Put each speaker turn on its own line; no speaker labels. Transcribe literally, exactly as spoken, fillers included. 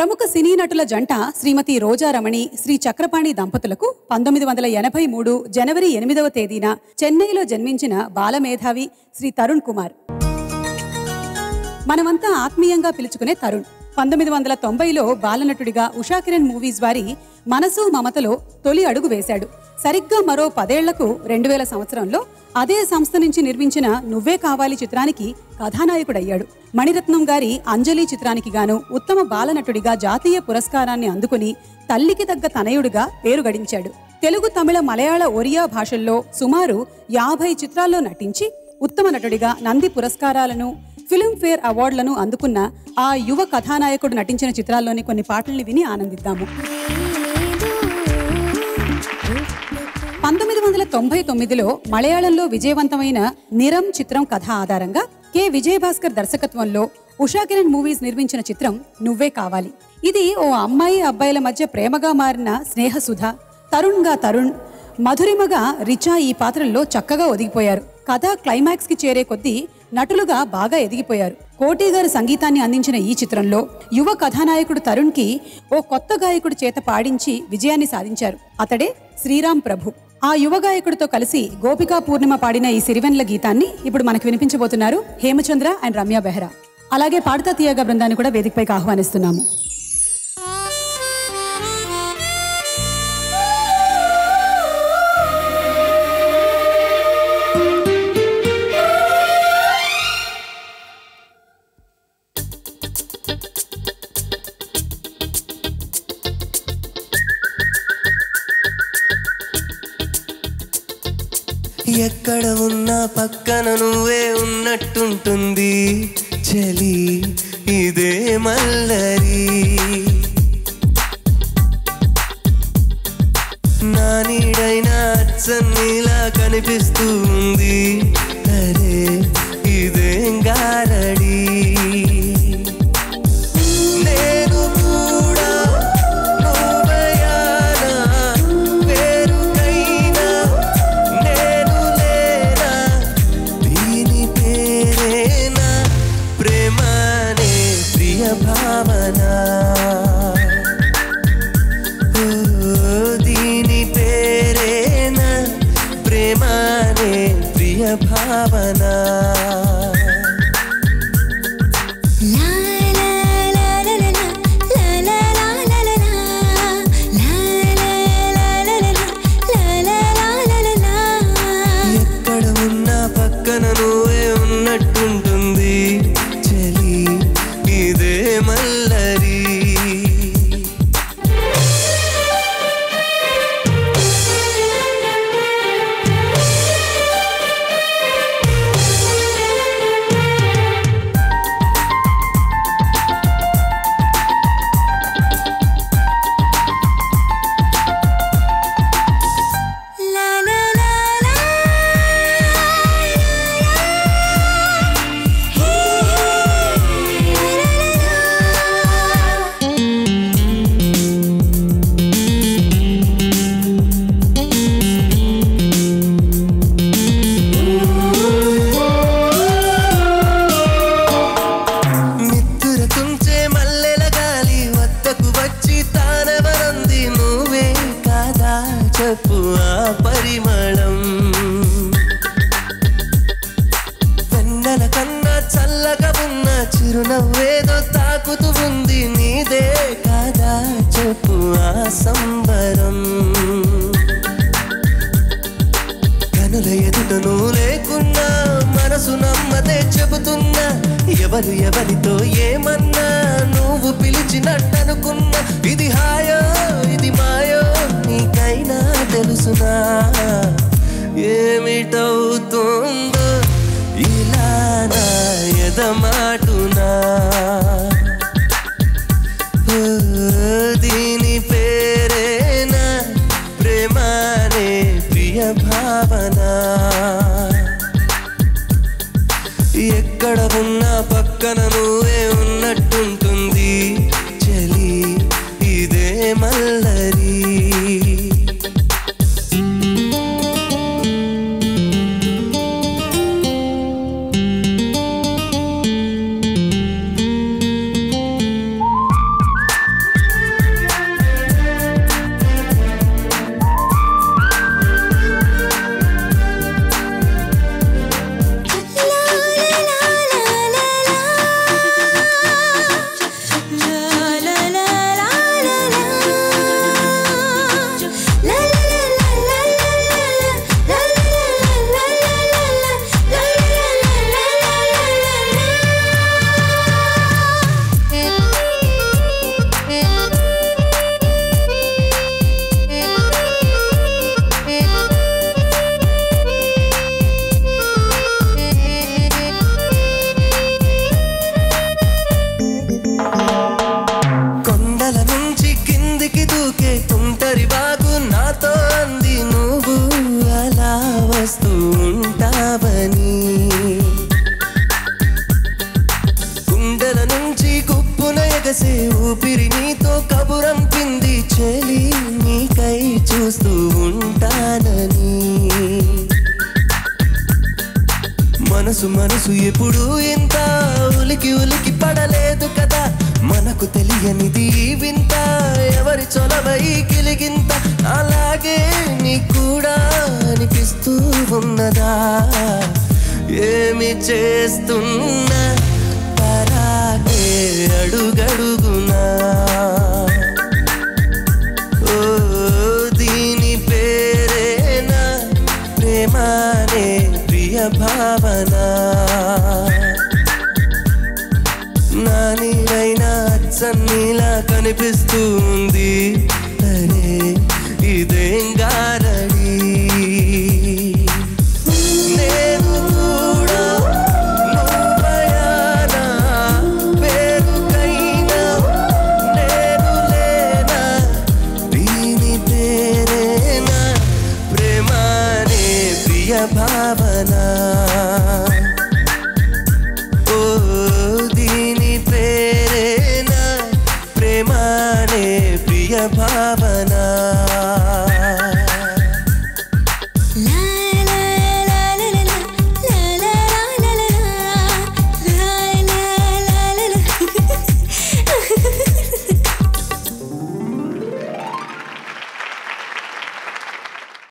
ప్రముఖ సినీ నటుల జంట శ్రీమతి రోజారమణి శ్రీ చక్రపాణి దంపతులకు పంతొమ్మిది వందల ఎనభై మూడు జనవరి ఎనిమిదవ తేదీన చెన్నైలో జన్మించిన బాలమేధావి శ్రీ తరుణ్ కుమార్. మనమంతా ఆత్మీయంగా పిలుచుకునే తరుణ్ పంతొమ్మిది వందల తొంభైలో బాలనటుడిగా ఉషాకిరణ్ మూవీస్ వారి మనసు మమతలో తొలి అడుగు వేశాడు. సరిగ్గా మరో పదేళ్లకు రెండు వేల సంవత్సరంలో అదే సంస్థ నుంచి నిర్మించిన నువ్వే కావాలి చిత్రానికి కథానాయకుడయ్యాడు. మణిరత్నం గారి అంజలి చిత్రానికి గాను ఉత్తమ బాలనటుడిగా జాతీయ పురస్కారాన్ని అందుకుని తల్లికి తగ్గ తనయుడిగా పేరు గడించాడు. తెలుగు, తమిళ, మలయాళ, ఒరియా భాషల్లో సుమారు యాభై చిత్రాల్లో నటించి ఉత్తమ నటుడిగా నంది పురస్కారాలను, ఫిల్మ్ఫేర్ అవార్డులను అందుకున్న ఆ యువ కథానాయకుడు నటించిన చిత్రాల్లోని కొన్ని పాటల్ని విని ఆనందిద్దాము. పంతొమ్మిది వందల తొంభై తొమ్మిదిలో మలయాళంలో విజయవంతమైన నిరం చిత్రం కథ ఆధారంగా కె విజయభాస్కర్ దర్శకత్వంలో ఉషాకిరణ్ మూవీస్ నిర్మించిన చిత్రం నువ్వే కావాలి. ఇది ఓ అమ్మాయి అబ్బాయిల మధ్య ప్రేమగా మారిన స్నేహసుధ. తరుణ్ గా తరుణ్, మధురిమగా రిచా ఈ పాత్రల్లో చక్కగా ఒదిగిపోయారు. కథ క్లైమాక్స్ కి చేరే కొద్దీ నటులుగా బాగా ఎదిగిపోయారు. కోటి గారు సంగీతాన్ని అందించిన ఈ చిత్రంలో యువ కథానాయకుడు తరుణ్ కి ఓ కొత్త గాయకుడు చేత పాడించి విజయాన్ని సాధించారు. అతడే శ్రీరామ్ ప్రభు. ఆ యువ గాయకుడితో కలిసి గోపికా పూర్ణిమ పాడిన ఈ సిరివెన్ల గీతాన్ని ఇప్పుడు మనకు వినిపించబోతున్నారు హేమచంద్ర అండ్ రమ్య బెహరా. అలాగే పాడతా తీయగా బృందాన్ని కూడా వేదికపైకి ఆహ్వానిస్తున్నాము.
ఎక్కడ ఉన్నా పక్కన నువ్వే ఉన్నట్టుంటుంది చలి, ఇదే మల్లరి. నా నీడైనా అచ్చన్నీలా కనిపిస్తూ ఉంది, అరే ఇదేం గారడి. భావన ఎక్కడ ఉన్నా పక్కన నువ్వే ఉన్నట్టుంటుంది చలి, ఇదే మల్లరి. పరిమళం వెన్నెల కన్నా చల్లగా ఉన్న చిరునవ్వేదో తాకుతూ ఉంది, నీదే కాదా చెప్పు ఆ సంబరం. కనుల ఎదుట నువ్వు లేకున్నా మనసు నమ్మదే చెబుతున్నా, ఎవరు ఎవరితో ఏమన్నా నువ్వు పిలిచినట్టనుకున్నా. ఇది హాయో ఇది మాయో నీకైనా తెలుసునా, ఏమిటవుతుందో ఇలా నా ఎదమాటునా. దీని పేరేనా ప్రేమానే ప్రియ భావన. ఎక్కడ ఉన్నా పక్కన నువ్వే ఉన్నట్టుంటుంది చలి, ఇదే మల్లరి. కాస్తూ ఉంటావని. గుండెల నుంచి కుప్పున ఎగసే ఊపిరి నీతో కబురంపింది చెలి, నీకై చూస్తూ ఉంటానని. మనసు మనసు ఎప్పుడు ఇంత ఉలికి ఉలికి పడలేదు కదా, మనకు తెలియనిది వింత, ఎవరి చొలవై కిలిగింత, అలాగే నీకు కూడా అనిపిస్తూ ఉన్నదా? ఏమి చేస్తున్నా పరాగే అడుగడుగునా, ఓ దీని పేరేనా ప్రేమానే ప్రియ భావన. నా నీరైనా అచ్చన్నీలా కనిపిస్తుంది, అరే ఇదేం